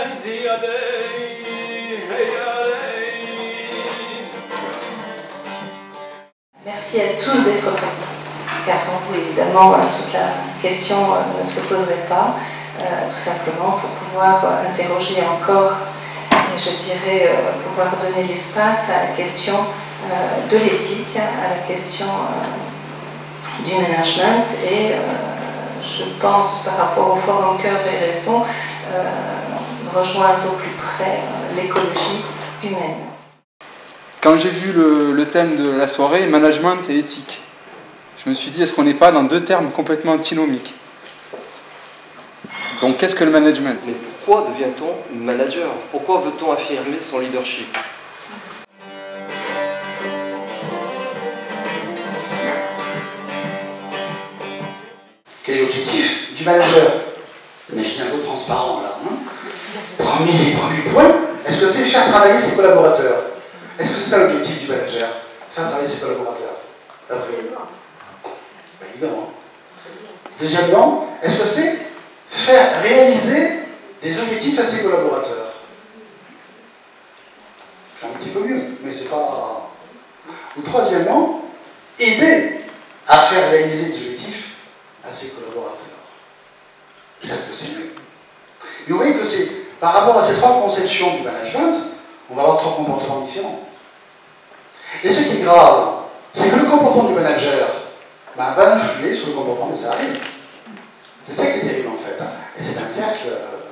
Merci à tous d'être présents, car sans vous, évidemment, toute la question ne se poserait pas, tout simplement pour pouvoir interroger encore, et je dirais pouvoir donner l'espace à la question de l'éthique, à la question du management et je pense par rapport au Forum Cœur et Raison rejoindre au plus près l'écologie humaine. Quand j'ai vu le thème de la soirée, management et éthique, je me suis dit, est-ce qu'on n'est pas dans deux termes complètement antinomiques? Donc qu'est-ce que le management? Mais pourquoi devient-on manager? Pourquoi veut-on affirmer son leadership? Quel est l'objectif du manager? Imaginez un peu transparent là. Premier point, est-ce que c'est faire travailler ses collaborateurs? Est-ce que c'est ça l'objectif du manager? Faire travailler ses collaborateurs? D'après vous? Évidemment. Deuxièmement, est-ce que c'est faire réaliser des objectifs à ses collaborateurs? C'est un petit peu mieux, mais c'est pas... Ou troisièmement, aider à faire réaliser des objectifs à ses collaborateurs. Peut-être que c'est mieux. Mais vous voyez que c'est, par rapport à ces trois conceptions du management, on va avoir trois comportements différents. Et ce qui est grave, c'est que le comportement du manager va influer sur le comportement des salariés. C'est ça qui est terrible en fait. Et c'est un cercle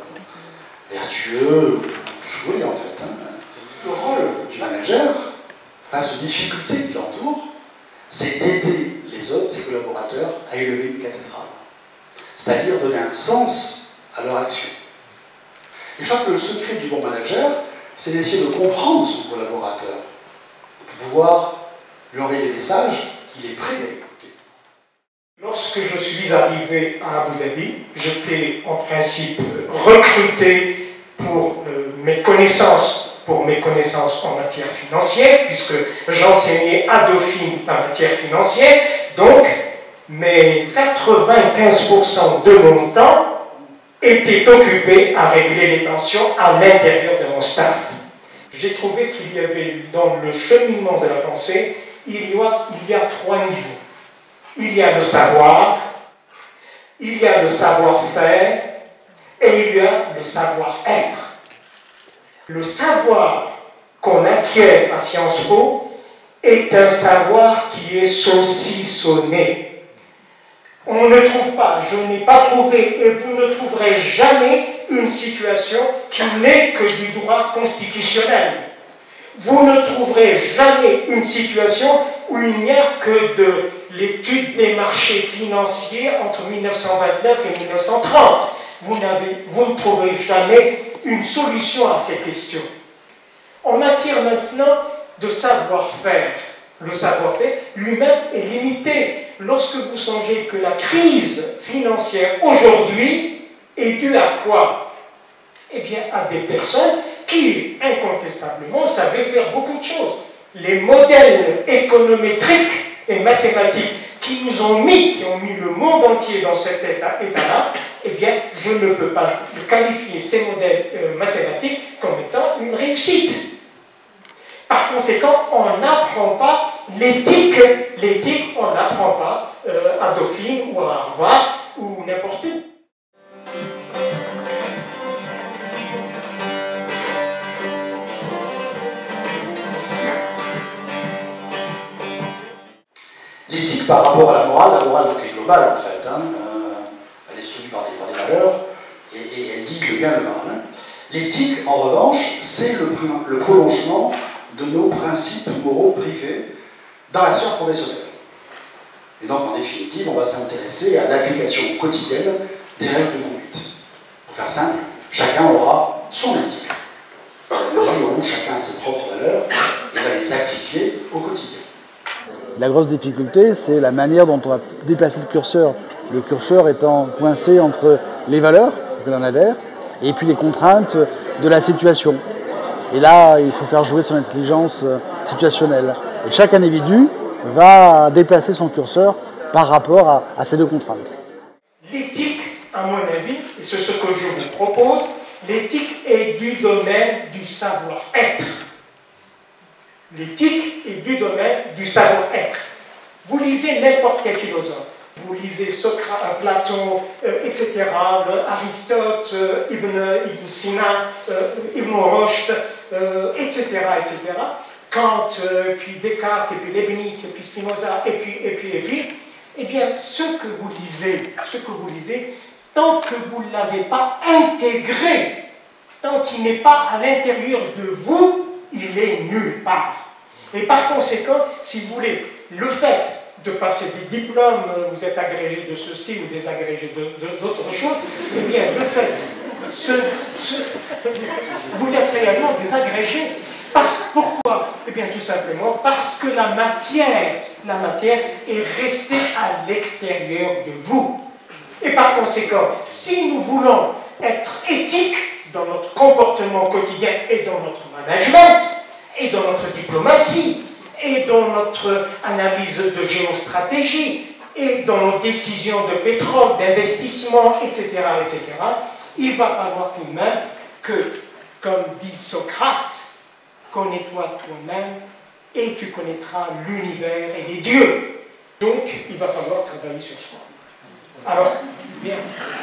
vertueux, joué en fait. Le rôle du manager, face aux difficultés qui l'entourent, c'est d'aider les autres, ses collaborateurs, à élever une cathédrale. C'est-à-dire donner un sens à leur action. Et je crois que le secret du bon manager, c'est d'essayer de comprendre son collaborateur, pour pouvoir lui envoyer des messages qu'il est prêt à écouter. Lorsque je suis arrivé à Abu Dhabi, j'étais en principe recruté pour mes connaissances en matière financière, puisque j'enseignais à Dauphine en matière financière, donc mes 95% de mon temps étaient occupés à régler les tensions à l'intérieur de mon staff. J'ai trouvé qu'il y avait dans le cheminement de la pensée, il y a trois niveaux. Il y a le savoir, il y a le savoir-faire et il y a le savoir-être. Le savoir qu'on acquiert à Sciences Po est un savoir qui est saucissonné. On ne trouve pas, je n'ai pas trouvé et vous ne trouverez jamais une situation qui n'est que du droit constitutionnel. Vous ne trouverez jamais une situation où il n'y a que de l'étude des marchés financiers entre 1929 et 1930. Vous ne trouverez jamais une solution à ces questions. En matière maintenant de savoir-faire, le savoir-faire lui-même est limité. Lorsque vous songez que la crise financière aujourd'hui est due à quoi? Eh bien, à des personnes qui, incontestablement, savaient faire beaucoup de choses. Les modèles économétriques et mathématiques qui ont mis le monde entier dans cet état-là, eh bien, je ne peux pas qualifier ces modèles mathématiques comme étant une réussite. Par conséquent, on n'apprend pas l'éthique. L'éthique, on ne l'apprend pas à Dauphine ou à Harvard ou n'importe où. L'éthique par rapport à la morale donc, est globale en fait. Elle est soutenue par des valeurs et elle dit le bien et le mal. L'éthique, en revanche, c'est le prolongement de nos principes moraux privés dans la sphère professionnelle. Et donc, en définitive, on va s'intéresser à l'application quotidienne des règles de conduite. Pour faire simple, chacun aura son éthique. Dans la mesure où chacun a ses propres valeurs, il va les appliquer au quotidien. La grosse difficulté, c'est la manière dont on va déplacer le curseur. Le curseur étant coincé entre les valeurs que l'on adhère et puis les contraintes de la situation. Et là, il faut faire jouer son intelligence situationnelle. Et chaque individu va déplacer son curseur par rapport à ces deux contraintes. L'éthique, à mon avis, et c'est ce que je vous propose, l'éthique est du domaine du savoir-être. L'éthique est du domaine du savoir-être. Vous lisez n'importe quel philosophe. Vous lisez Socrate, Platon, etc., Aristote, Ibn Sina, Ibn Rushd, etc., etc., Kant, puis Descartes, et puis Leibniz, et puis Spinoza, et puis, eh bien, ce que vous lisez, tant que vous ne l'avez pas intégré, tant qu'il n'est pas à l'intérieur de vous, il est nulle part. Et par conséquent, si vous voulez, le fait de passer des diplômes, vous êtes agrégé de ceci ou désagrégé d'autres choses, eh bien, le fait, vous l'êtes réellement désagrégé. Pourquoi? Eh bien, tout simplement parce que la matière est restée à l'extérieur de vous. Et par conséquent, si nous voulons être éthiques dans notre comportement quotidien et dans notre management, et dans notre diplomatie, et dans notre analyse de géostratégie, et dans nos décisions de pétrole, d'investissement, etc., etc., il va falloir tout de même que, comme dit Socrate, connais-toi toi-même et tu connaîtras l'univers et les dieux. Donc, il va falloir travailler sur soi. Alors, bien,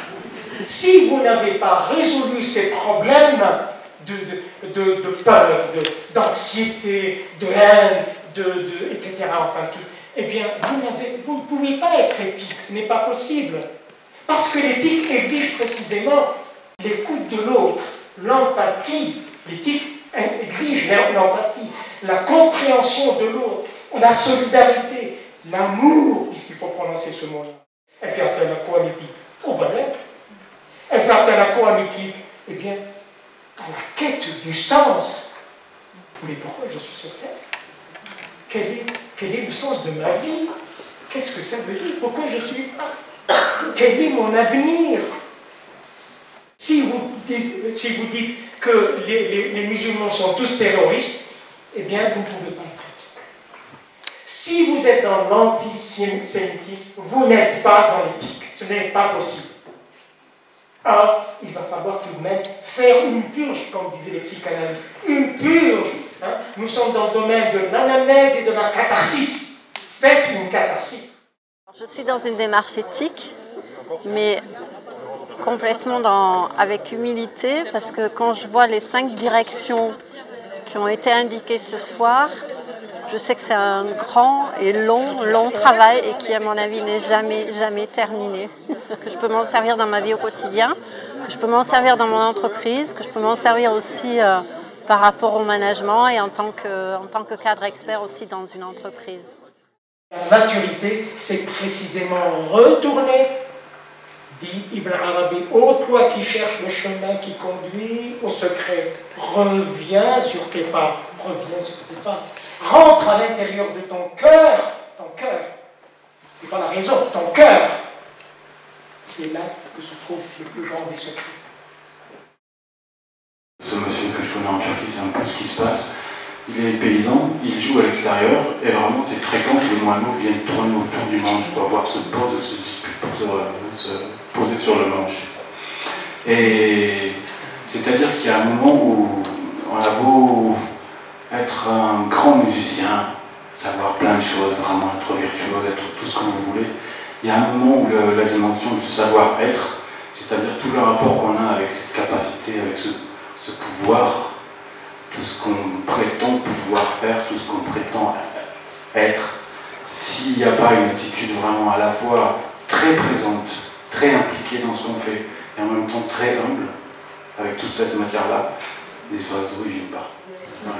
si vous n'avez pas résolu ces problèmes de peur, d'anxiété, de haine, etc., enfin tout, eh bien, vous ne pouvez pas être éthique, ce n'est pas possible. Parce que l'éthique exige précisément l'écoute de l'autre, l'empathie. L'éthique exige l'empathie, la compréhension de l'autre, la solidarité, l'amour, puisqu'il faut prononcer ce mot-là. Elle fait appel à quoi l'éthique? Aux valeurs. Elle fait appel à quoi l'éthique? Eh bien, à la quête du sens. Mais pourquoi je suis sur Terre? Quel est le sens de ma vie? Qu'est-ce que ça veut dire? Pourquoi je suis là? Quel est mon avenir? Si vous dites que les musulmans sont tous terroristes, eh bien, vous ne pouvez pas être éthique. Si vous êtes dans l'antisémitisme, vous n'êtes pas dans l'éthique. Ce n'est pas possible. Or, il va falloir tout de même faire une purge, comme disaient les psychanalystes. Une purge. Hein? Nous sommes dans le domaine de l'anamnèse et de la catharsis. Faites une catharsis. Je suis dans une démarche éthique, mais complètement avec humilité, parce que quand je vois les 5 directions qui ont été indiquées ce soir, je sais que c'est un grand et long travail et qui, à mon avis, n'est jamais terminé. Que je peux m'en servir dans ma vie au quotidien, que je peux m'en servir dans mon entreprise, que je peux m'en servir aussi par rapport au management et en tant que cadre expert aussi dans une entreprise. La maturité, c'est précisément retourner, dit Ibn Arabi, ô toi qui cherches le chemin qui conduit au secret, reviens sur tes pas, rentre à l'intérieur de ton cœur, c'est pas la raison, ton cœur, c'est là que se trouve le plus grand des secrets. Ce monsieur que je connais en Turquie, c'est un peu ce qui se passe. Il est paysan, il joue à l'extérieur, et vraiment c'est fréquent que les moineaux viennent tourner autour du manche pour voir se poser sur le manche. Et c'est-à-dire qu'il y a un moment où on a beau être un grand musicien, savoir plein de choses, vraiment être virtuose, être tout ce que vous voulez, il y a un moment où la dimension du savoir-être, c'est-à-dire tout le rapport qu'on a avec cette capacité, avec ce pouvoir, tout ce qu'on prétend pouvoir faire, tout ce qu'on prétend être, s'il n'y a pas une attitude vraiment à la fois très présente, très impliquée dans ce qu'on fait, et en même temps très humble, avec toute cette matière-là, les oiseaux, ils ne viennent pas. Voilà.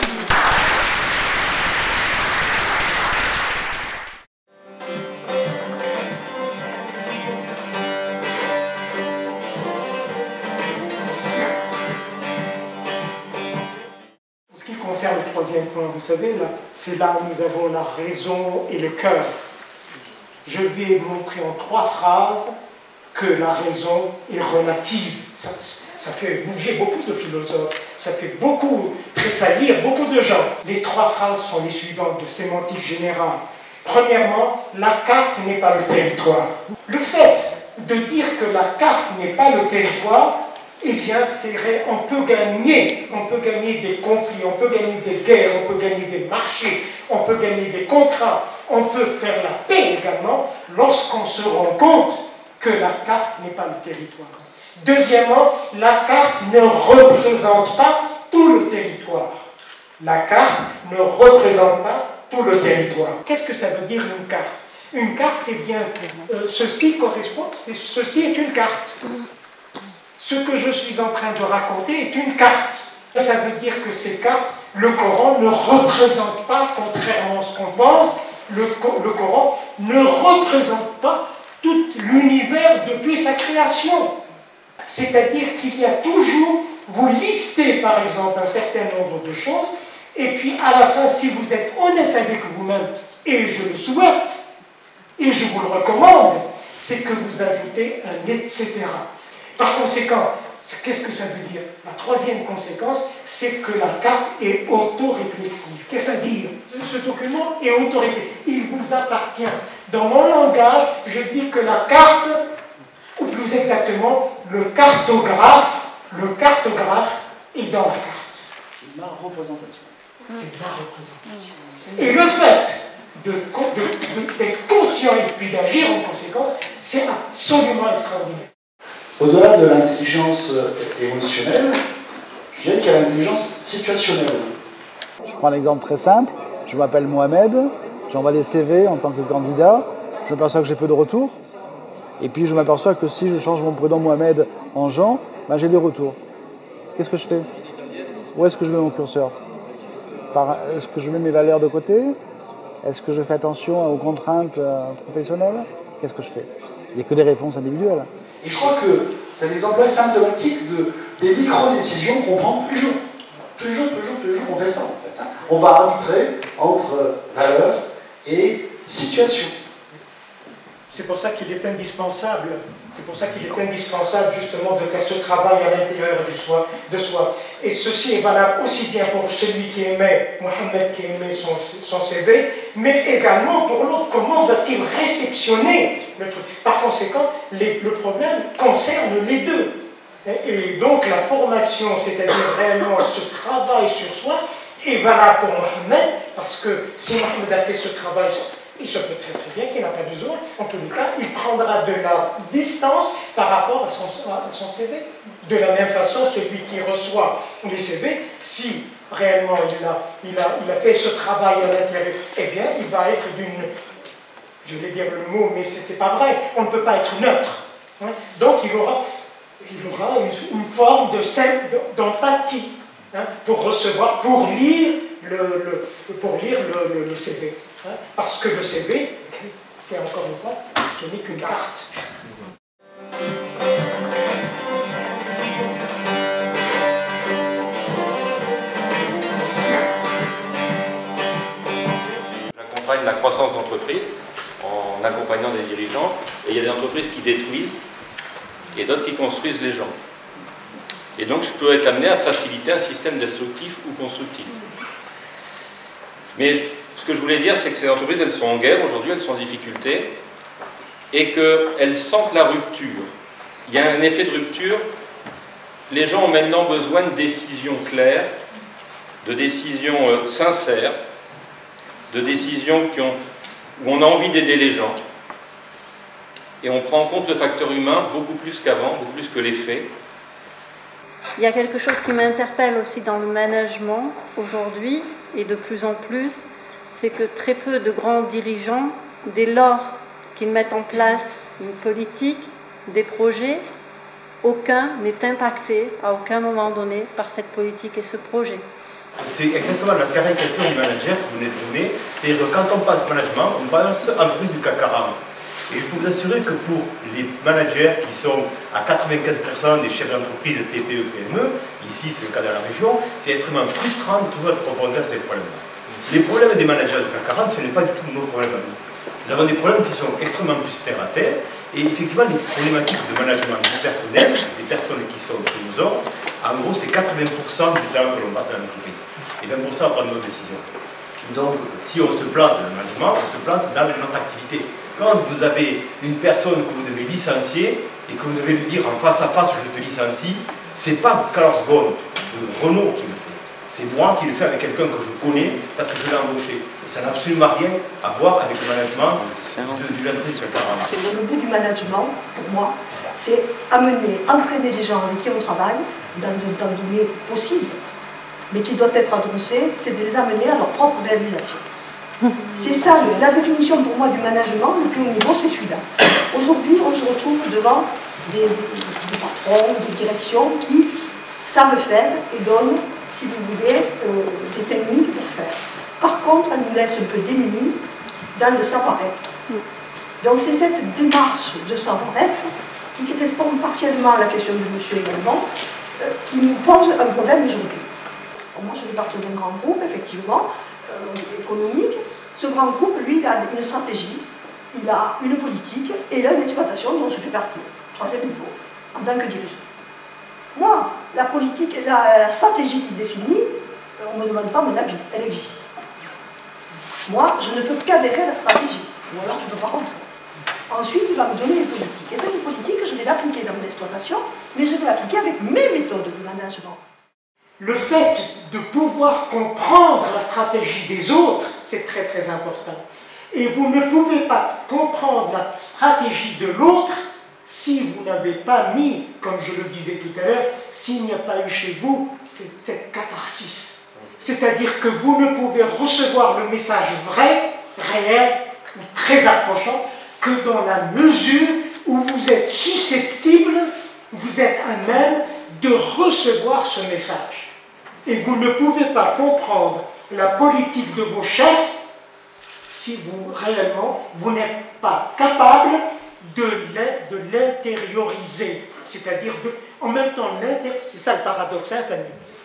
Le troisième point, vous savez, c'est là où nous avons la raison et le cœur. Je vais montrer en 3 phrases que la raison est relative. Ça fait bouger beaucoup de philosophes, ça fait tressaillir beaucoup de gens. Les 3 phrases sont les suivantes de sémantique générale. Premièrement, la carte n'est pas le territoire. Le fait de dire que la carte n'est pas le territoire, eh bien, on peut gagner des conflits, on peut gagner des guerres, on peut gagner des marchés, on peut gagner des contrats, on peut faire la paix également lorsqu'on se rend compte que la carte n'est pas le territoire. Deuxièmement, la carte ne représente pas tout le territoire. La carte ne représente pas tout le territoire. Qu'est-ce que ça veut dire une carte? Une carte, eh bien, ceci correspond, ceci est une carte. Ce que je suis en train de raconter est une carte. Ça veut dire que ces cartes, le Coran ne représente pas, contrairement à ce qu'on pense, le Coran ne représente pas tout l'univers depuis sa création. C'est-à-dire qu'il y a toujours, vous listez par exemple un certain nombre de choses, et puis à la fin, si vous êtes honnête avec vous-même, et je le souhaite, et je vous le recommande, c'est que vous ajoutez un etc. Par conséquent, qu'est-ce que ça veut dire? La troisième conséquence, c'est que la carte est auto-réflexive. Qu'est-ce que ça veut dire? Ce document est auto-réflexif. Il vous appartient. Dans mon langage, je dis que la carte, ou plus exactement, le cartographe est dans la carte. C'est ma représentation. C'est ma représentation. Et le fait d'être conscient et puis d'agir en conséquence, c'est absolument extraordinaire. Au-delà de l'intelligence émotionnelle, je dirais qu'il y a l'intelligence situationnelle. Je prends un exemple très simple. Je m'appelle Mohamed, j'envoie des CV en tant que candidat, je m'aperçois que j'ai peu de retours, et puis je m'aperçois que si je change mon prénom Mohamed en Jean, ben j'ai des retours. Qu'est-ce que je fais? Où est-ce que je mets mon curseur? Est-ce que je mets mes valeurs de côté? Est-ce que je fais attention aux contraintes professionnelles? Qu'est-ce que je fais? Il n'y a que des réponses individuelles. Et je crois que c'est un exemple symptomatique des micro-décisions qu'on prend tous les jours. Tous les jours, on fait ça en fait. On va arbitrer entre valeurs et situation. C'est pour ça qu'il est indispensable, justement de faire ce travail à l'intérieur de soi. Et ceci est valable aussi bien pour celui qui émet, Mohamed qui émet son CV, mais également pour l'autre, comment va-t-il réceptionner le truc. Par conséquent, le problème concerne les deux. Et donc la formation, c'est-à-dire réellement ce travail sur soi, est valable pour Mohamed, parce que si Mohamed a fait ce travail, il se peut très bien qu'il n'a pas besoin. En tous les cas, il prendra de la distance par rapport à son CV. De la même façon, celui qui reçoit les CV, si réellement il a fait ce travail à l'intérieur, eh bien, il va être je vais dire le mot, mais c'est pas vrai, on ne peut pas être neutre. Hein? Donc il aura une forme d'empathie pour recevoir, pour lire le CV. Parce que le CV, c'est encore une fois, ce n'est qu'une carte. J'accompagne la croissance d'entreprise en accompagnant des dirigeants, et il y a des entreprises qui détruisent et d'autres qui construisent les gens. Et donc je peux être amené à faciliter un système destructif ou constructif. Mais ce que je voulais dire, c'est que ces entreprises, elles sont en guerre aujourd'hui, elles sont en difficulté, et qu'elles sentent la rupture. Il y a un effet de rupture. Les gens ont maintenant besoin de décisions claires, de décisions sincères, de décisions où on a envie d'aider les gens. Et on prend en compte le facteur humain beaucoup plus qu'avant, beaucoup plus que les faits. Il y a quelque chose qui m'interpelle aussi dans le management aujourd'hui, et de plus en plus, c'est que très peu de grands dirigeants, dès lors qu'ils mettent en place une politique, des projets, aucun n'est impacté à aucun moment donné par cette politique et ce projet. C'est exactement la caricature du manager que vous venez de donner. C'est-à-dire que quand on passe management, on passe entreprise du CAC 40. Et je peux vous assurer que pour les managers qui sont à 95% des chefs d'entreprise de TPE, PME, ici c'est le cas de la région, c'est extrêmement frustrant de toujours être confronté à ces problèmes-là. Les problèmes des managers du CAC 40, ce n'est pas du tout nos problèmes à nous. Nous avons des problèmes qui sont extrêmement plus terre à terre, et effectivement les problématiques de management du personnel, des personnes qui sont sous nos ordres, en gros c'est 80% du temps que l'on passe à l'entreprise, et 20% à prendre nos décisions. Donc si on se plante dans le management, on se plante dans notre activité. Quand vous avez une personne que vous devez licencier et que vous devez lui dire en face à face je te licencie, C'est pas Carlos Ghosn de Renault qui le fait. C'est moi qui le fais avec quelqu'un que je connais parce que je l'ai embauché. Et ça n'a absolument rien à voir avec le management du l'entreprise CAC 40. Le but du management, pour moi, c'est entraîner les gens avec qui on travaille dans un temps donné possible, mais qui doit être annoncé, c'est de les amener à leur propre réalisation. C'est ça, la définition pour moi du management, le plus haut niveau, c'est celui-là. Aujourd'hui, on se retrouve devant des patrons, des directions qui savent faire et donnent, si vous voulez, des techniques pour faire. Par contre, elles nous laissent un peu démunis dans le savoir-être. Donc c'est cette démarche de savoir-être qui correspond partiellement à la question de monsieur également, qui nous pose un problème aujourd'hui. Moi, je fais partie d'un grand groupe, effectivement, économique. Ce grand groupe, lui, il a une stratégie, il a une politique et il a une exploitation dont je fais partie, 3e niveau, en tant que dirigeant. Moi, la politique, la stratégie qu'il définit, on ne me demande pas mon avis, elle existe. Moi, je ne peux qu'adhérer à la stratégie, ou alors je ne peux pas rentrer. Ensuite, il va me donner une politique. Et cette politique, je vais l'appliquer dans mon exploitation, mais je vais l'appliquer avec mes méthodes de management. Le fait de pouvoir comprendre la stratégie des autres, c'est très très important. Et vous ne pouvez pas comprendre la stratégie de l'autre si vous n'avez pas mis, comme je le disais tout à l'heure, s'il n'y a pas eu chez vous cette catharsis. C'est-à-dire que vous ne pouvez recevoir le message vrai, réel, ou très approchant, que dans la mesure où vous êtes susceptible, vous êtes à même de recevoir ce message. Et vous ne pouvez pas comprendre la politique de vos chefs si vous, réellement, vous n'êtes pas capable de l'intérioriser. C'est-à-dire, en même temps, c'est ça le paradoxe, hein,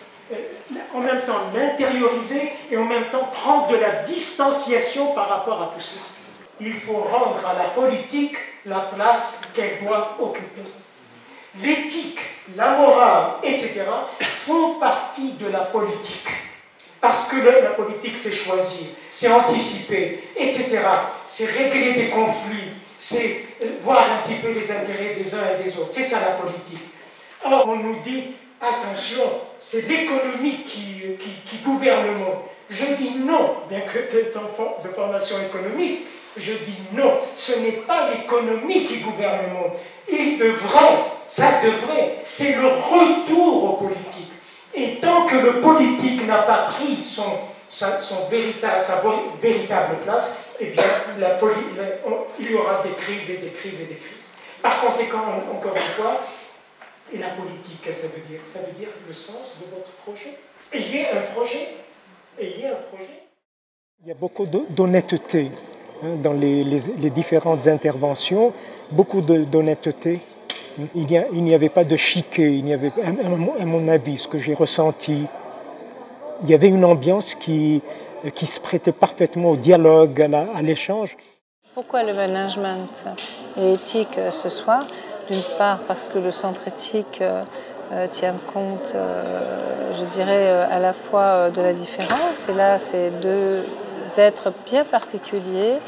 en même temps l'intérioriser et en même temps prendre de la distanciation par rapport à tout cela. Il faut rendre à la politique la place qu'elle doit occuper. L'éthique, la morale, etc. font partie de la politique. Parce que la politique, c'est choisir, c'est anticiper, etc. C'est régler des conflits, c'est voir un petit peu les intérêts des uns et des autres. C'est ça la politique. Or, on nous dit, attention, c'est l'économie qui gouverne le monde. Je dis non, bien que étant de formation économiste, je dis non, ce n'est pas l'économie qui gouverne le monde. Il devrait, ça devrait, c'est le retour aux politiques. Et tant que le politique n'a pas pris sa véritable place, eh bien, il y aura des crises et des crises et des crises. Par conséquent, encore une fois, et la politique, qu'est-ce que ça veut dire? Ça veut dire le sens de votre projet. Ayez un projet. Ayez un projet. Il y a beaucoup d'honnêteté dans les différentes interventions, beaucoup d'honnêteté. Il n'y avait pas de chiquet, il n'y avait, à mon avis, ce que j'ai ressenti, il y avait une ambiance qui se prêtait parfaitement au dialogue, à l'échange. Pourquoi le management et éthique ce soir? D'une part parce que le centre éthique tient compte, je dirais, à la fois de la différence, et là c'est deux êtres bien particuliers.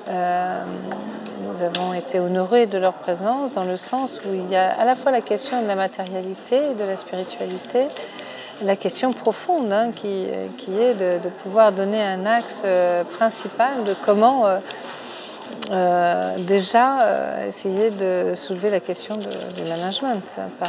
Nous avons été honorés de leur présence dans le sens où il y a à la fois la question de la matérialité et de la spiritualité, la question profonde qui est de pouvoir donner un axe principal de comment déjà essayer de soulever la question du management,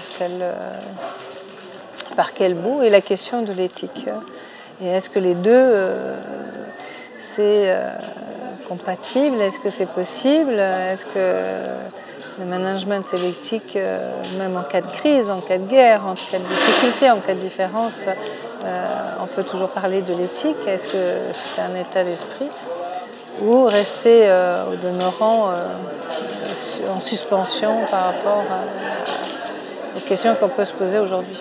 par quel bout, et la question de l'éthique. Et est-ce que les deux, c'est compatible? Est-ce que c'est possible? Est-ce que le management et l'éthique, même en cas de crise, en cas de guerre, en cas de difficulté, en cas de différence, on peut toujours parler de l'éthique? Est-ce que c'est un état d'esprit? Ou rester au demeurant en suspension par rapport aux questions qu'on peut se poser aujourd'hui?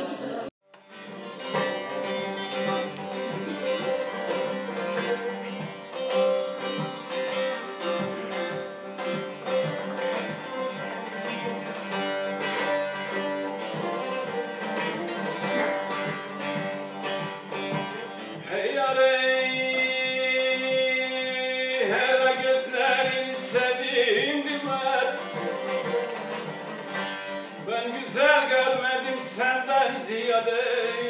Ben güzel görmedim senden poesia dei